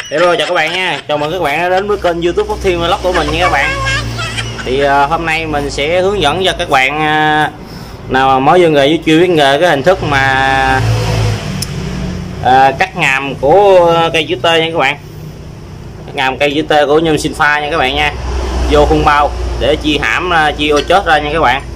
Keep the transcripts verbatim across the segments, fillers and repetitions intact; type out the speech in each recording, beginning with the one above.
Hello, chào các bạn nha, chào mừng các bạn đã đến với kênh YouTube Phúc Thiên Vlog của mình nha các bạn. Thì uh, hôm nay mình sẽ hướng dẫn cho các bạn uh, nào mà mới vô nghề với chưa biết nghề cái hình thức mà uh, cắt ngàm của cây chữ T nha các bạn. Cắt ngàm cây chữ T của nhôm Sinpha nha các bạn nha, vô khung bao để chia hãm uh, chia ô chết ra nha các bạn.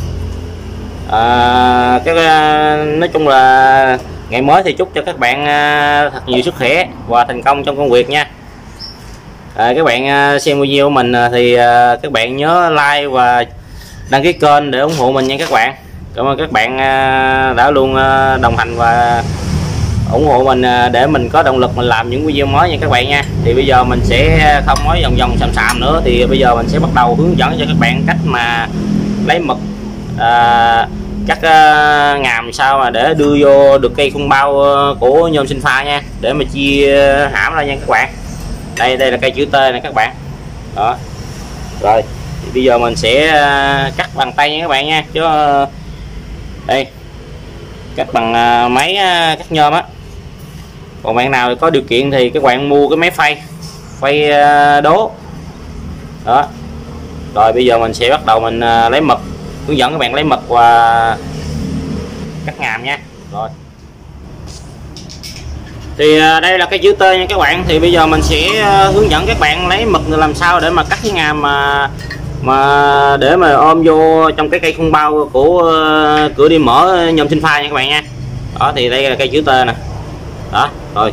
Uh, cái uh, nói chung là ngày mới thì chúc cho các bạn thật nhiều sức khỏe và thành công trong công việc nha. À, các bạn xem video của mình thì các bạn nhớ like và đăng ký kênh để ủng hộ mình nha các bạn. Cảm ơn các bạn đã luôn đồng hành và ủng hộ mình để mình có động lực mình làm những video mới nha các bạn nha. Thì bây giờ mình sẽ không nói vòng vòng xàm xàm nữa, thì bây giờ mình sẽ bắt đầu hướng dẫn cho các bạn cách mà lấy mực à, cắt uh, ngàm sao mà để đưa vô được cây khung bao uh, của nhôm Sinpha nha, để mà chia hãm ra nha các bạn. Đây đây là cây chữ T này các bạn. Đó. Rồi, thì bây giờ mình sẽ uh, cắt bằng tay nha các bạn nha, chứ uh, đây cắt bằng uh, máy uh, cắt nhôm á. Còn bạn nào có điều kiện thì các bạn mua cái máy phay phay uh, đố. Đó. Rồi bây giờ mình sẽ bắt đầu mình uh, lấy mực, hướng dẫn các bạn lấy mực và cắt ngàm nha. Rồi thì đây là cái chữ T nha các bạn. Thì bây giờ mình sẽ hướng dẫn các bạn lấy mực làm sao để mà cắt cái ngàm mà mà để mà ôm vô trong cái cây khung bao của cửa đi mở nhôm Sinpha nha các bạn nha. Đó, thì đây là cây chữ T nè. Đó, rồi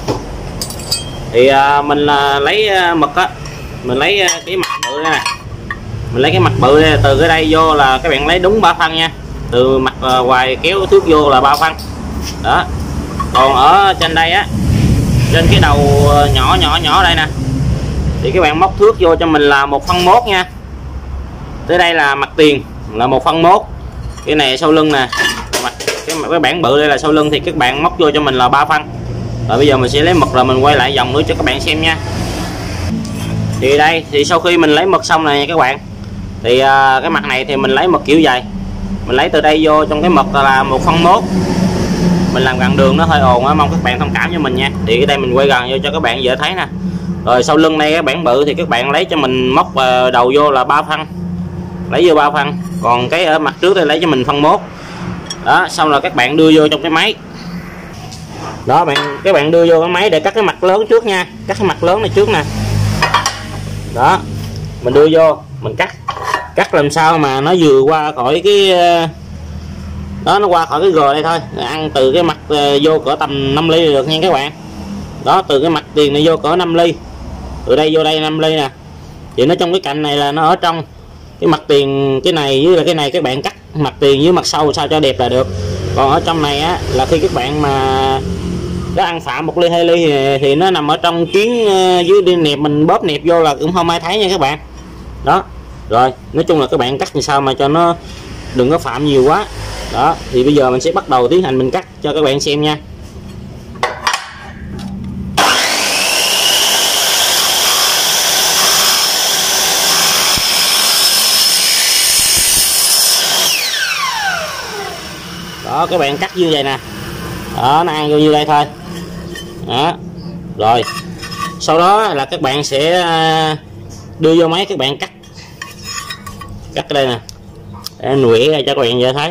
thì mình lấy mực á, mình lấy cái mặt bự đây nè, mình lấy cái mặt bự đây, từ cái đây vô là các bạn lấy đúng ba phân nha, từ mặt ngoài kéo thước vô là ba phân. Đó, còn ở trên đây á, trên cái đầu nhỏ nhỏ nhỏ đây nè, thì các bạn móc thước vô cho mình là một phân mốt nha. Tới đây là mặt tiền là một phân mốt, cái này sau lưng nè, mặt cái, cái bảng bự đây là sau lưng, thì các bạn móc vô cho mình là ba phân. Rồi bây giờ mình sẽ lấy mực rồi mình quay lại vòng nữa cho các bạn xem nha. Thì đây, thì sau khi mình lấy mực xong này nha các bạn, thì uh, cái mặt này thì mình lấy mực kiểu dày, mình lấy từ đây vô trong cái mực là một phân mốt. Mình làm gần đường nó hơi ồn á, mong các bạn thông cảm cho mình nha. Thì cái đây mình quay gần vô cho các bạn dễ thấy nè. Rồi sau lưng đây cái bảng bự thì các bạn lấy cho mình móc đầu vô là ba phân, lấy vô ba phân. Còn cái ở mặt trước đây lấy cho mình phân mốt. Đó, xong là các bạn đưa vô trong cái máy. Đó bạn, các bạn đưa vô cái máy để cắt cái mặt lớn trước nha, cắt cái mặt lớn này trước nè. Đó, mình đưa vô, mình cắt cắt làm sao mà nó vừa qua khỏi cái đó, nó qua khỏi cái gờ đây thôi, ăn từ cái mặt vô cỡ tầm năm ly được nha các bạn. Đó, từ cái mặt tiền này vô cỡ năm ly, từ đây vô đây năm ly nè. Thì nó trong cái cạnh này là nó ở trong cái mặt tiền, cái này với là cái này các bạn cắt mặt tiền với mặt sau sao cho đẹp là được. Còn ở trong này á là khi các bạn mà nó ăn phạm một ly hai ly thì, thì nó nằm ở trong chuyến dưới đi nẹp, mình bóp nẹp vô là cũng không ai thấy nha các bạn. Đó, rồi nói chung là các bạn cắt làm sao mà cho nó đừng có phạm nhiều quá. Đó, thì bây giờ mình sẽ bắt đầu tiến hành mình cắt cho các bạn xem nha. Đó, các bạn cắt như vậy nè. Đó, nó ăn vô như đây thôi. Đó, rồi sau đó là các bạn sẽ đưa vô máy, các bạn cắt cắt cái đây nè, để nhuệ ra cho các bạn dễ thấy.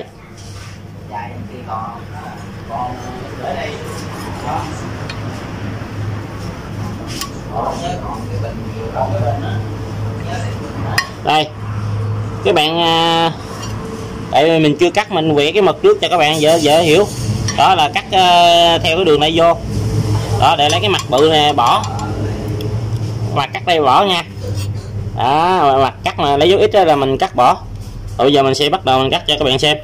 Đây các bạn, tại vì mình chưa cắt, mình quẹt cái mực trước cho các bạn dễ dễ hiểu. Đó là cắt uh, theo cái đường này vô. Đó, để lấy cái mặt bự này bỏ, mặt cắt đây bỏ nha. Đó, mặt cắt mà lấy dấu ít là mình cắt bỏ. Rồi bây giờ mình sẽ bắt đầu mình cắt cho các bạn xem.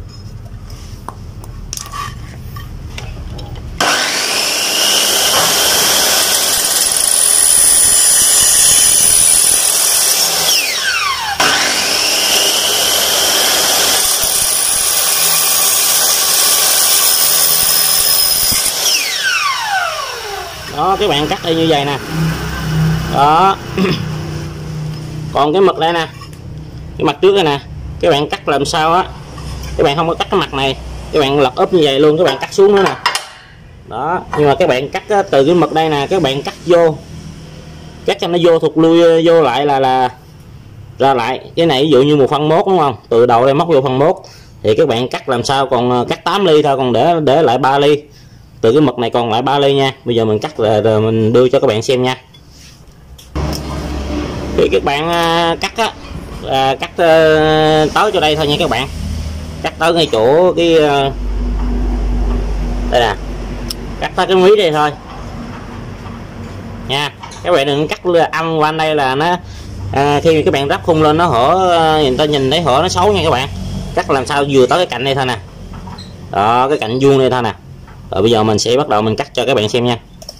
Đó, các bạn cắt đây như vậy nè. Đó. Còn cái mực đây nè, cái mặt trước đây nè, các bạn cắt làm sao á, các bạn không có cắt cái mặt này, các bạn lật úp như vậy luôn, các bạn cắt xuống nữa nè. Đó, nhưng mà các bạn cắt từ cái mực đây nè, các bạn cắt vô, cắt cho nó vô thụt lui vô lại là là ra lại. Cái này ví dụ như một phân mốt đúng không, từ đầu đây móc vô phân mốt thì các bạn cắt làm sao còn cắt tám ly thôi, còn để để lại ba ly, từ cái mực này còn lại ba ly nha. Bây giờ mình cắt rồi, rồi mình đưa cho các bạn xem nha. Thì các bạn cắt á, à, cắt uh, tới cho đây thôi nha các bạn, cắt tới ngay chỗ cái uh, đây nè, cắt tới cái mí đây thôi nha. Các bạn đừng cắt âm qua đây là nó à, khi các bạn ráp khung lên nó hở, người ta nhìn thấy hở nó xấu nha các bạn. Cắt làm sao vừa tới cái cạnh đây thôi nè, đó cái cạnh vuông đây thôi nè. Rồi bây giờ mình sẽ bắt đầu mình cắt cho các bạn xem nha.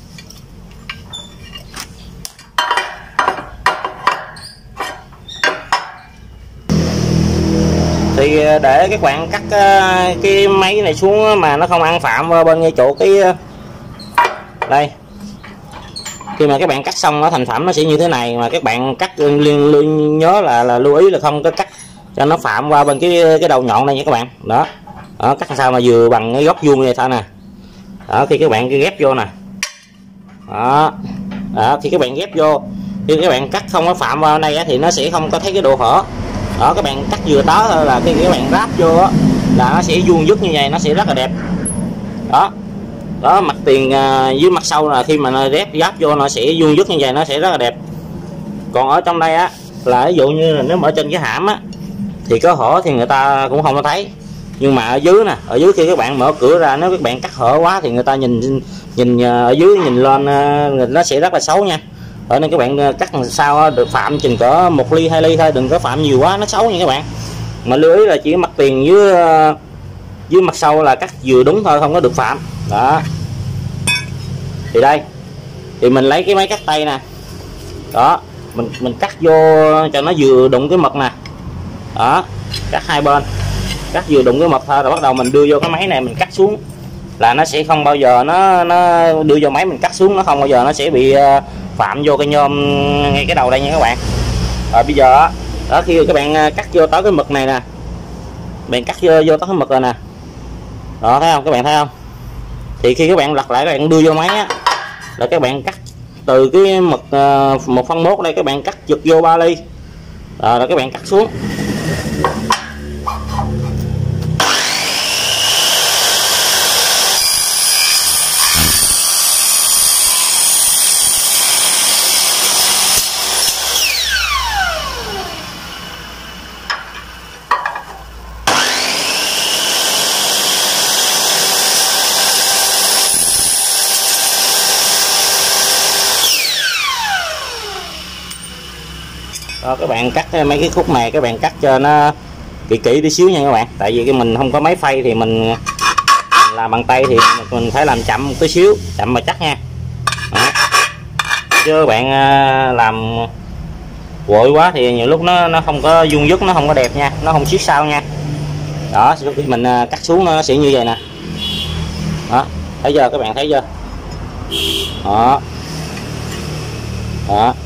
Thì để các bạn cắt cái máy này xuống mà nó không ăn phạm vào bên ngay chỗ cái đây, khi mà các bạn cắt xong nó thành phẩm nó sẽ như thế này. Mà các bạn cắt liên, liên nhớ là là lưu ý là không có cắt cho nó phạm qua bên cái cái đầu nhọn này nha các bạn. Đó, đó cắt sao mà vừa bằng cái góc vuông này thôi nè. Đó, khi các bạn ghép vô nè, đó, đó khi các bạn ghép vô, khi các bạn cắt không có phạm vào đây thì nó sẽ không có thấy cái độ hở. Đó, các bạn cắt vừa đó thôi là khi các bạn ráp vô đó, là nó sẽ vuông vức như vậy, nó sẽ rất là đẹp. Đó, đó mặt tiền à, với mặt sau là khi mà nó ráp giáp vô nó sẽ vuông vức như vậy, nó sẽ rất là đẹp. Còn ở trong đây á là ví dụ như là nếu mở trên cái hãm á thì có hở thì người ta cũng không có thấy, nhưng mà ở dưới nè, ở dưới khi các bạn mở cửa ra, nếu các bạn cắt hở quá thì người ta nhìn nhìn ở dưới nhìn lên nó sẽ rất là xấu nha. Ở nên các bạn cắt làm sao được phạm chừng cỡ một ly hai ly thôi, đừng có phạm nhiều quá nó xấu nha các bạn. Mà lưu ý là chỉ mặt tiền dưới dưới mặt sau là cắt vừa đúng thôi, không có được phạm. Đó, thì đây thì mình lấy cái máy cắt tay nè, đó mình mình cắt vô cho nó vừa đụng cái mực nè. Đó, cắt hai bên, cắt vừa đụng cái mực thôi, rồi bắt đầu mình đưa vô cái máy này mình cắt xuống là nó sẽ không bao giờ nó nó đưa vô máy mình cắt xuống, nó không bao giờ nó sẽ bị phạm vô cái nhôm ngay cái đầu đây nha các bạn. Rồi bây giờ đó, khi các bạn cắt vô tới cái mực này nè, bạn cắt vô, vô tới cái mực rồi nè, đó thấy không các bạn, thấy không? Thì khi các bạn lật lại, các bạn đưa vô máy á, là các bạn cắt từ cái mực uh, một phân mốt đây, các bạn cắt giật vô ba ly, rồi, rồi các bạn cắt xuống. Đó, các bạn cắt mấy cái khúc này các bạn cắt cho nó kỹ kỹ tí xíu nha các bạn, tại vì cái mình không có máy phay thì mình làm bằng tay thì mình phải làm chậm một tí xíu, chậm mà chắc nha. Đó, chứ các bạn làm vội quá thì nhiều lúc nó nó không có vuông vức, nó không có đẹp nha, nó không siết sao nha. Đó, khi mình cắt xuống nó sẽ như vậy nè. Đó, thấy chưa các bạn, thấy chưa? Đó, đó.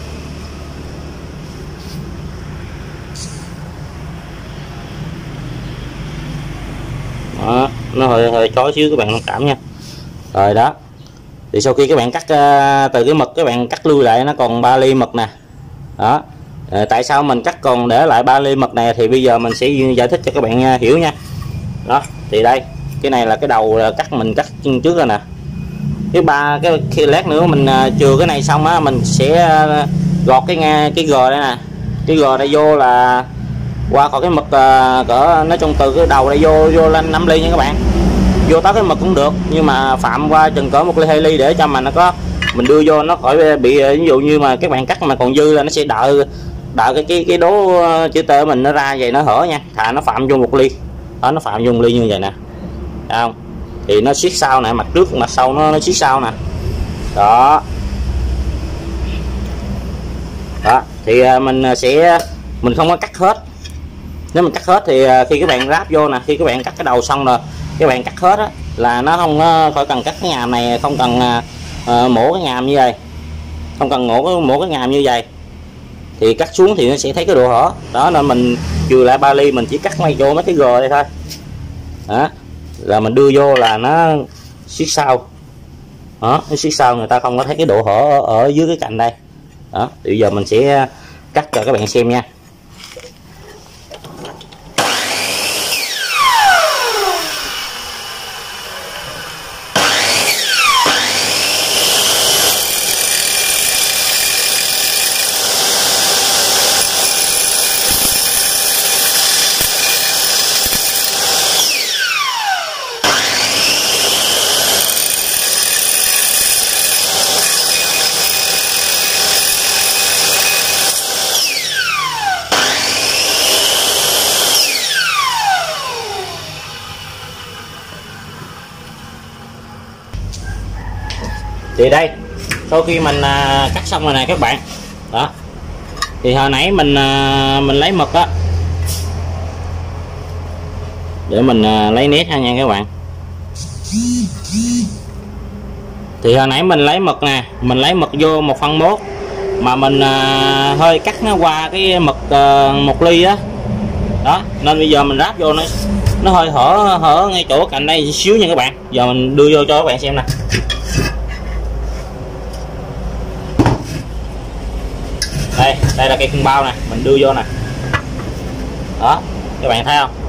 Đó, nó hơi hơi chói xíu các bạn thông cảm nha. Rồi đó, thì sau khi các bạn cắt uh, từ cái mực các bạn cắt lui lại nó còn ba ly mực nè. Đó, à, tại sao mình cắt còn để lại ba ly mực này thì bây giờ mình sẽ giải thích cho các bạn uh, hiểu nha. Đó, thì đây cái này là cái đầu cắt mình cắt trước rồi nè. Cái ba cái khi lát nữa mình uh, chừa cái này xong á, mình sẽ uh, gọt cái nghe cái gờ đây nè, cái gờ đây vô là qua khỏi cái mực uh, cỡ nói chung từ cái đầu đây vô vô lên năm ly nha các bạn, vô tới cái mực cũng được, nhưng mà phạm qua chừng cỡ một ly hai ly để cho mà nó có mình đưa vô nó khỏi bị, ví dụ như mà các bạn cắt mà còn dư là nó sẽ đợi đợi cái cái cái đố chữ T mình nó ra vậy nó hở nha, thà nó phạm vô một ly. Đó, nó phạm vô một ly như vậy nè, thấy không? Thì nó siết sau nè, mặt trước mặt sau nó nó siết sau nè. Đó, đó thì mình sẽ mình không có cắt hết. Nếu mình cắt hết thì khi các bạn ráp vô nè, khi các bạn cắt cái đầu xong rồi các bạn cắt hết á, là nó không khỏi cần cắt cái ngàm này, không cần uh, mổ cái ngàm như vậy, không cần mổ cái mổ cái ngàm như vậy thì cắt xuống thì nó sẽ thấy cái độ hở. Đó nên mình chừa lại ba ly, mình chỉ cắt ngay vô mấy cái gờ đây thôi. Đó, là mình đưa vô là nó siết sau. đó, nó siết sao người ta không có thấy cái độ hở ở, ở dưới cái cạnh đây. Đó, bây giờ mình sẽ cắt cho các bạn xem nha. Thì đây, sau khi mình à, cắt xong rồi nè các bạn. Đó, thì hồi nãy mình à, mình lấy mực á, để mình à, lấy nét ha nha các bạn. Thì hồi nãy mình lấy mực nè, mình lấy mực vô một phân mốt, mà mình à, hơi cắt nó qua cái mực à, một ly á. Đó, nên bây giờ mình ráp vô nó nó hơi hở hở ngay chỗ cạnh đây xíu nha các bạn. Giờ mình đưa vô cho các bạn xem nè. Đây, đây là cây khung bao nè, mình đưa vô nè. Đó, các bạn thấy không?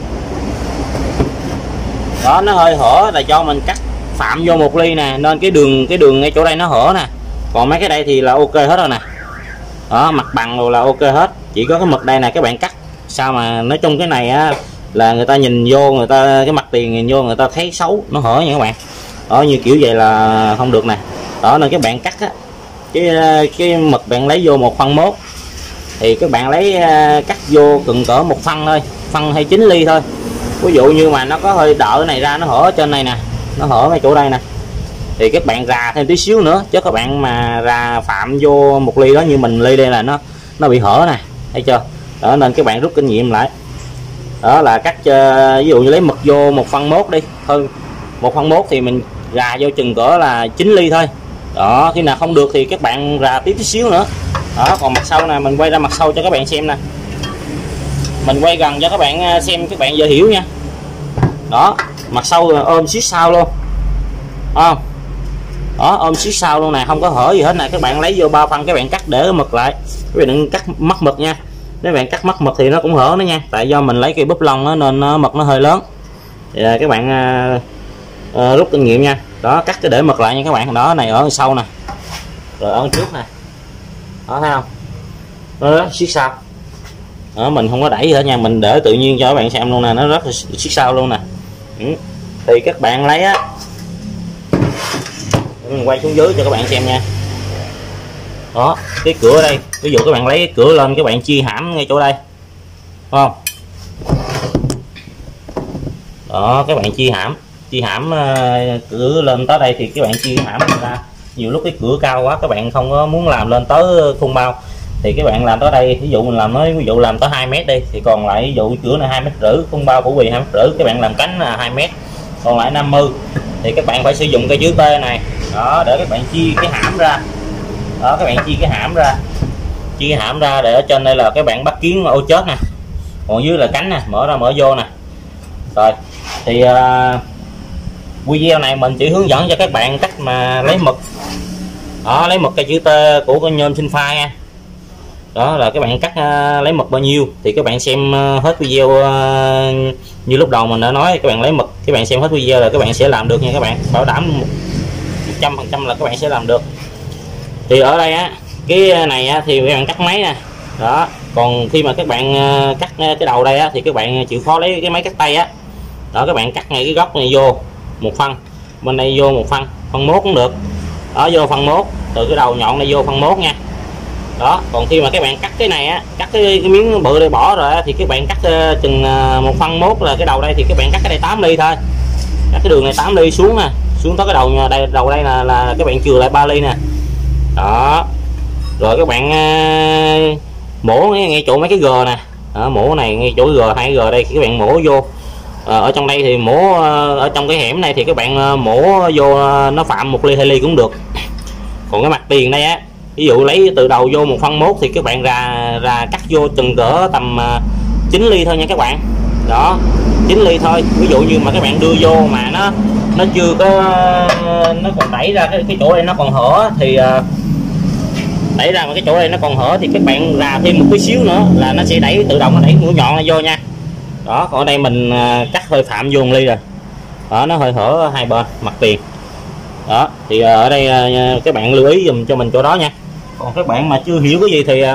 Đó, nó hơi hở là cho mình cắt phạm vô một ly nè, nên cái đường cái đường ngay chỗ đây nó hở nè. Còn mấy cái đây thì là ok hết rồi nè. Đó, mặt bằng rồi là ok hết. Chỉ có cái mực đây nè các bạn cắt. Sao mà nói chung cái này á là người ta nhìn vô, người ta cái mặt tiền nhìn vô người ta thấy xấu, nó hở nha các bạn. Đó, như kiểu vậy là không được nè. Đó, nên các bạn cắt á, cái cái mực bạn lấy vô một phân mốt thì các bạn lấy cắt vô cần cỡ một phân thôi, phân hay chín ly thôi. Ví dụ như mà nó có hơi đỡ này ra, nó hở ở trên này nè, nó hở ngay chỗ đây nè, thì các bạn rà thêm tí xíu nữa. Chứ các bạn mà rà phạm vô một ly đó như mình ly đây là nó nó bị hở nè, thấy chưa? Đó, nên các bạn rút kinh nghiệm lại. Đó là cắt uh, ví dụ như lấy mực vô một phân mốt đi, hơn một phân mốt thì mình rà vô chừng cỡ là chín ly thôi. Đó, khi nào không được thì các bạn rà tí tí xíu nữa. Đó, còn mặt sau nè, mình quay ra mặt sau cho các bạn xem nè. Mình quay gần cho các bạn xem, các bạn dễ hiểu nha. Đó, mặt sau ôm xít sau luôn. Không? Đó, ôm xít sau luôn nè, không có hở gì hết nè. Các bạn lấy vô ba phân các bạn cắt để mực lại. Các bạn đừng cắt mất mực nha. Nếu bạn cắt mất mực thì nó cũng hở nữa nha. Tại do mình lấy cây búp lông đó, nên nó, mực nó hơi lớn. Thì các bạn uh, uh, rút kinh nghiệm nha. Đó, cắt cái để mực lại nha các bạn. Đó, này ở sau nè, rồi ở trước nè. Đó, thấy không? Đó, siết sau. Đó, mình không có đẩy gì hết nha, mình để tự nhiên cho các bạn xem luôn nè, nó rất là siết sau luôn nè. Ừ. Thì các bạn lấy á, mình quay xuống dưới cho các bạn xem nha. Đó, cái cửa đây, ví dụ các bạn lấy cái cửa lên, các bạn chia hãm ngay chỗ đây, đúng không? Đó, các bạn chia hãm, chia hãm uh, cửa lên tới đây thì các bạn chia hãm ra. Nhiều lúc cái cửa cao quá các bạn không có muốn làm lên tới khung bao thì các bạn làm tới đây. Ví dụ mình làm nói ví dụ làm tới hai mét đi, thì còn lại ví dụ cửa này hai mét rưỡi, khung bao của bì hai mét rưỡi, các bạn làm cánh là hai mét, còn lại năm mươi, thì các bạn phải sử dụng cây chữ T này. Đó, để các bạn chia cái hãm ra. Đó, các bạn chia cái hãm ra, chia cái hãm ra để ở trên đây là các bạn bắt kiến ô chết nè, còn dưới là cánh nè, mở ra mở vô nè. Rồi thì uh, video này mình chỉ hướng dẫn cho các bạn cách mà lấy mực. Đó, lấy mực cây chữ T của con nhôm sinh pha nha. Đó là các bạn cắt uh, lấy mực bao nhiêu thì các bạn xem uh, hết video. Uh, như lúc đầu mình đã nói, các bạn lấy mực, các bạn xem hết video là các bạn sẽ làm được nha các bạn, bảo đảm một trăm phần trăm là các bạn sẽ làm được. Thì ở đây á, cái này á, thì các bạn cắt máy nè. Đó, còn khi mà các bạn uh, cắt cái đầu đây á, thì các bạn chịu khó lấy cái máy cắt tay á. Đó, các bạn cắt ngay cái góc này vô một phân, bên đây vô một phân, phân mốt cũng được. Đó, vô phân mốt, từ cái đầu nhọn này vô phân mốt nha. Đó, còn khi mà các bạn cắt cái này á, cắt cái, cái miếng bự đây bỏ rồi á, thì các bạn cắt uh, chừng uh, một phân mốt là cái đầu đây thì các bạn cắt cái đây tám ly thôi. Cắt cái đường này tám ly xuống nè, xuống tới cái đầu đây, đầu đây là, là các bạn chừa lại ba ly nè. Đó, rồi các bạn uh, mổ ngay, ngay chỗ mấy cái g nè. Đó, mổ này ngay chỗ g, hai g đây các bạn mổ vô. À, ở trong đây thì mổ uh, ở trong cái hẻm này thì các bạn uh, mổ vô uh, nó phạm một ly hai ly cũng được. Còn cái mặt tiền đây á, ví dụ lấy từ đầu vô một phân mốt thì các bạn ra ra cắt vô chừng cỡ tầm uh, chín ly thôi nha các bạn. Đó, chín ly thôi. Ví dụ như mà các bạn đưa vô mà nó nó chưa có, nó còn đẩy ra cái, cái chỗ đây nó còn hở thì đẩy ra mà cái chỗ đây nó còn hở thì các bạn rà thêm một tí xíu nữa là nó sẽ đẩy tự động, nó đẩy mũi nhọn ra vô nha. Đó, còn ở đây mình cắt hơi phạm vô ly rồi đó, nó hơi hở hai bên mặt tiền đó, thì ở đây các bạn lưu ý dùm cho mình chỗ đó nha. Còn các bạn mà chưa hiểu cái gì thì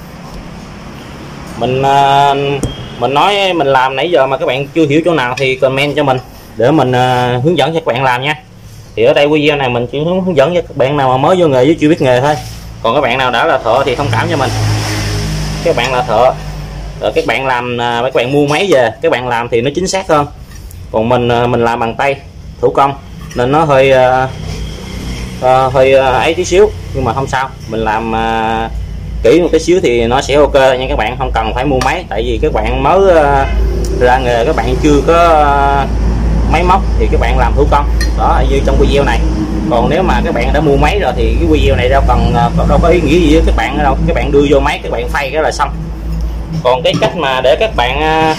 mình mình nói mình làm nãy giờ mà các bạn chưa hiểu chỗ nào thì comment cho mình để mình hướng dẫn cho các bạn làm nha. Thì ở đây video này mình chỉ hướng dẫn cho các bạn nào mà mới vô nghề với chưa biết nghề thôi. Còn các bạn nào đã là thợ thì thông cảm cho mình. Các bạn là thợ rồi các bạn làm, các bạn mua máy về các bạn làm thì nó chính xác hơn. Còn mình mình làm bằng tay thủ công nên nó hơi uh, hơi ấy tí xíu, nhưng mà không sao, mình làm uh, kỹ một tí xíu thì nó sẽ ok nha các bạn, không cần phải mua máy. Tại vì các bạn mới uh, ra nghề, các bạn chưa có uh, máy móc thì các bạn làm thủ công đó như trong video này. Còn nếu mà các bạn đã mua máy rồi thì cái video này đâu cần uh, đâu có ý nghĩa gì với các bạn đâu, các bạn đưa vô máy các bạn phay cái là xong. Còn cái cách mà để các bạn uh,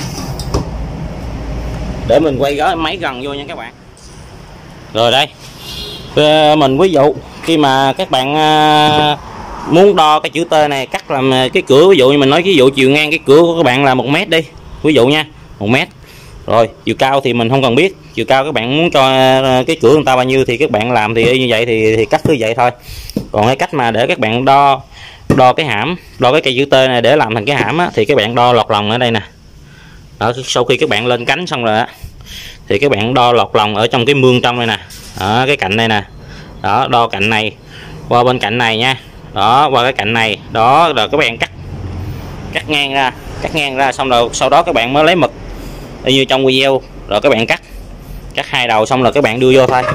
để mình quay gói máy gần vô nha các bạn. Rồi đây mình ví dụ khi mà các bạn muốn đo cái chữ T này, cắt làm cái cửa, ví dụ như mình nói ví dụ chiều ngang cái cửa của các bạn là một mét đi, ví dụ nha, một mét. Rồi chiều cao thì mình không cần biết, chiều cao các bạn muốn cho cái cửa người ta bao nhiêu thì các bạn làm thì như vậy thì, thì cắt như vậy thôi. Còn cái cách mà để các bạn đo đo cái hãm, đo cái cây chữ T này để làm thành cái hãm á, thì các bạn đo lọt lòng ở đây nè. Đó, sau khi các bạn lên cánh xong rồi á thì các bạn đo lọt lòng ở trong cái mương trong đây nè, ở cái cạnh đây nè. Đó, đo cạnh này qua bên cạnh này nha. Đó, qua cái cạnh này. Đó, rồi các bạn cắt cắt ngang ra, cắt ngang ra xong rồi sau đó các bạn mới lấy mực như trong video, rồi các bạn cắt cắt hai đầu xong rồi các bạn đưa vô thôi.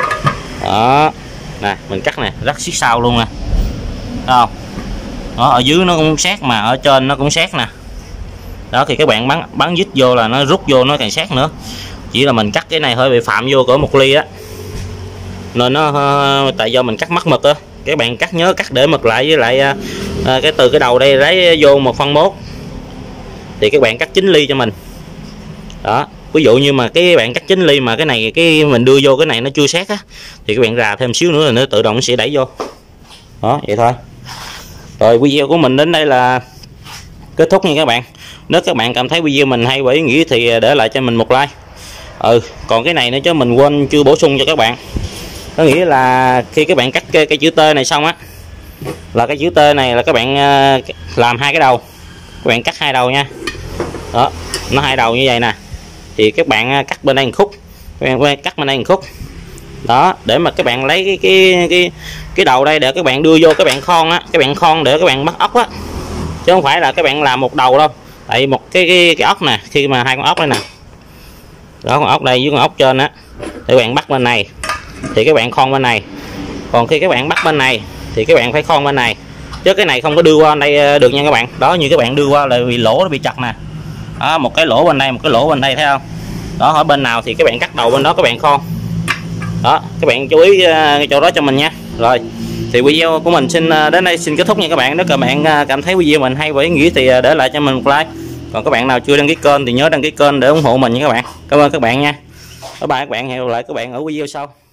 Đó nè, mình cắt nè rất siết sao luôn nè, thấy không? Đó, ở dưới nó cũng sát mà ở trên nó cũng sát nè. Đó, thì các bạn bắn bắn dít vô là nó rút vô nó càng sát nữa. Chỉ là mình cắt cái này hơi bị phạm vô cỡ một ly á, nên nó tại do mình cắt mất mực á. Các bạn cắt nhớ cắt để mực lại, với lại à, cái từ cái đầu đây lấy vô một phân mốt thì các bạn cắt chín ly cho mình. Đó, ví dụ như mà cái bạn cắt chín ly mà cái này cái mình đưa vô cái này nó chưa sát á thì các bạn rà thêm xíu nữa là nó tự động nó sẽ đẩy vô. Đó, vậy thôi. Rồi video của mình đến đây là kết thúc nha các bạn. Nếu các bạn cảm thấy video mình hay và ý nghĩa thì để lại cho mình một like. Ừ, còn cái này nữa chứ mình quên chưa bổ sung cho các bạn. Có nghĩa là khi các bạn cắt cái, cái chữ T này xong á, là cái chữ T này là các bạn làm hai cái đầu, các bạn cắt hai đầu nha. Đó, nó hai đầu như vậy nè, thì các bạn cắt bên đây một khúc, các bạn cắt bên đây một khúc. Đó, để mà các bạn lấy cái cái cái cái đầu đây để các bạn đưa vô các bạn khon á, các bạn khon để các bạn bắt ốc á, chứ không phải là các bạn làm một đầu đâu. Tại một cái cái, cái ốc nè, khi mà hai con ốc đây nè, đó, con ốc đây với con ốc trên á, thì các bạn bắt bên này thì các bạn khon bên này, còn khi các bạn bắt bên này thì các bạn phải khon bên này, chứ cái này không có đưa qua đây được nha các bạn. Đó, như các bạn đưa qua là bị lỗ, nó bị chặt nè. Đó, một cái lỗ bên đây, một cái lỗ bên đây, thấy không? Đó, hỏi bên nào thì các bạn cắt đầu bên đó các bạn khon. Đó, các bạn chú ý cái chỗ đó cho mình nha. Rồi thì video của mình xin đến đây xin kết thúc nha các bạn. Nếu các bạn cảm thấy video mình hay và ý nghĩa thì để lại cho mình một like. Còn các bạn nào chưa đăng ký kênh thì nhớ đăng ký kênh để ủng hộ mình nha các bạn. Cảm ơn các bạn nha. Bye bye các bạn, hẹn gặp lại các bạn ở video sau.